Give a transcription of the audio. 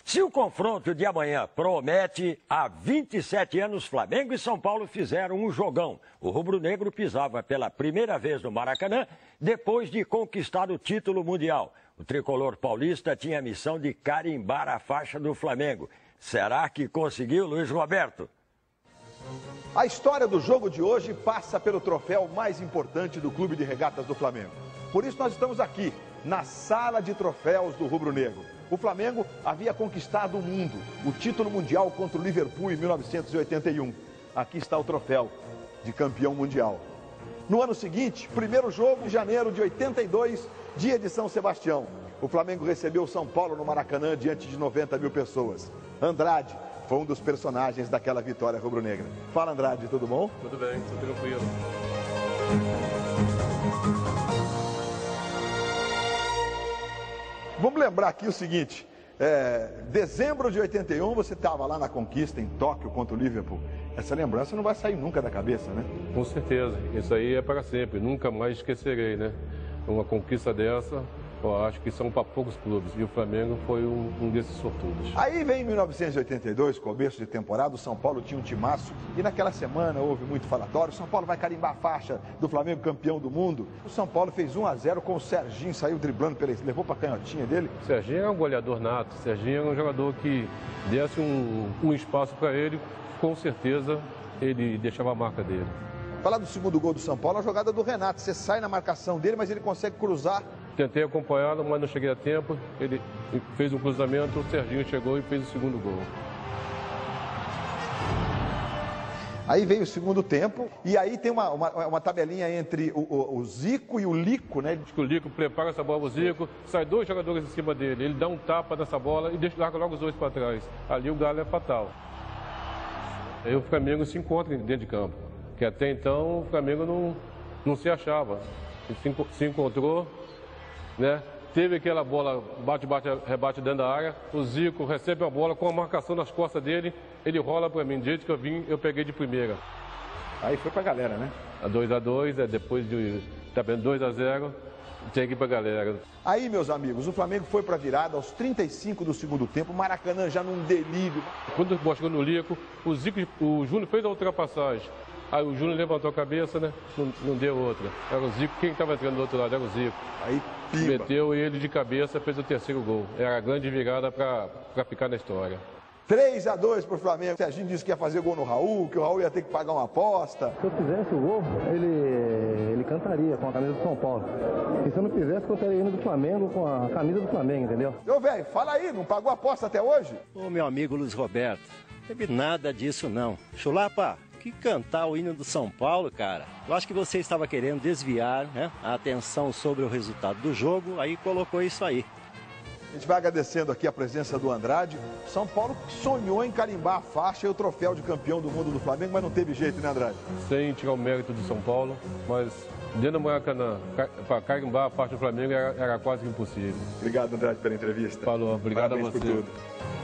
Se o confronto de amanhã promete, há 27 anos Flamengo e São Paulo fizeram um jogão. O rubro-negro pisava pela primeira vez no Maracanã, depois de conquistar o título mundial. O tricolor paulista tinha a missão de carimbar a faixa do Flamengo. Será que conseguiu, Luiz Roberto? A história do jogo de hoje passa pelo troféu mais importante do Clube de Regatas do Flamengo. Por isso nós estamos aqui, na sala de troféus do rubro-negro. O Flamengo havia conquistado o mundo, o título mundial contra o Liverpool em 1981. Aqui está o troféu de campeão mundial. No ano seguinte, primeiro jogo, em janeiro de 82, dia de São Sebastião. O Flamengo recebeu o São Paulo no Maracanã diante de 90 mil pessoas. Andrade foi um dos personagens daquela vitória rubro-negra. Fala, Andrade, tudo bom? Tudo bem, tudo tranquilo. Vamos lembrar aqui o seguinte, dezembro de 81 você estava lá na conquista em Tóquio contra o Liverpool. Essa lembrança não vai sair nunca da cabeça, né? Com certeza, isso aí é para sempre, nunca mais esquecerei, né? Uma conquista dessa, eu acho que são para poucos clubes, e o Flamengo foi um desses sortudos. Aí vem 1982, começo de temporada, o São Paulo tinha um timaço, e naquela semana houve muito falatório, o São Paulo vai carimbar a faixa do Flamengo campeão do mundo. O São Paulo fez 1-0 com o Serginho, saiu driblando, levou para a canhotinha dele. O Serginho é um goleador nato, o Serginho é um jogador que desse um espaço para ele, com certeza ele deixava a marca dele. Falar do segundo gol do São Paulo, a jogada do Renato, você sai na marcação dele, mas ele consegue cruzar. Tentei acompanhá-lo, mas não cheguei a tempo. Ele fez um cruzamento, o Serginho chegou e fez o segundo gol. Aí veio o segundo tempo, e aí tem uma tabelinha entre o Zico e o Lico, né? O Lico prepara essa bola, o Zico, sai dois jogadores em cima dele, ele dá um tapa nessa bola e larga logo os dois para trás. Ali o galo é fatal. Aí o Flamengo se encontra dentro de campo, que até então o Flamengo não se achava. Se encontrou, né? Teve aquela bola, rebate dentro da área, o Zico recebe a bola com a marcação nas costas dele, ele rola para mim, do jeito que eu vim, eu peguei de primeira. Aí foi pra galera, né? A 2-2, depois de 2-0, tinha que ir pra galera. Aí, meus amigos, o Flamengo foi pra virada aos 35 do segundo tempo, o Maracanã já num delírio. Quando o chegou no Lico, o Júnior fez a ultrapassagem. Aí o Júnior levantou a cabeça, né? Não deu outra. Era o Zico. Quem estava entrando do outro lado era o Zico. Aí, pimba. Meteu ele de cabeça, fez o terceiro gol. Era a grande virada para ficar na história. 3-2 pro Flamengo. O Serginho disse que ia fazer gol no Raul, que o Raul ia ter que pagar uma aposta. Se eu fizesse o gol, ele cantaria com a camisa do São Paulo. E se eu não fizesse, cantaria o hino do Flamengo com a camisa do Flamengo, entendeu? Ô, velho, fala aí, não pagou a aposta até hoje? Ô, meu amigo Luiz Roberto, não teve nada disso não. Chulapa, que cantar o hino do São Paulo, cara. Eu acho que você estava querendo desviar, né, a atenção sobre o resultado do jogo, aí colocou isso aí. A gente vai agradecendo aqui a presença do Andrade. São Paulo sonhou em carimbar a faixa e o troféu de campeão do mundo do Flamengo, mas não teve jeito, né, Andrade? Sem tirar o mérito do São Paulo, mas dentro do Maracanã, para carimbar a faixa do Flamengo era quase impossível. Obrigado, Andrade, pela entrevista. Falou, obrigado. Parabéns a você. Por tudo.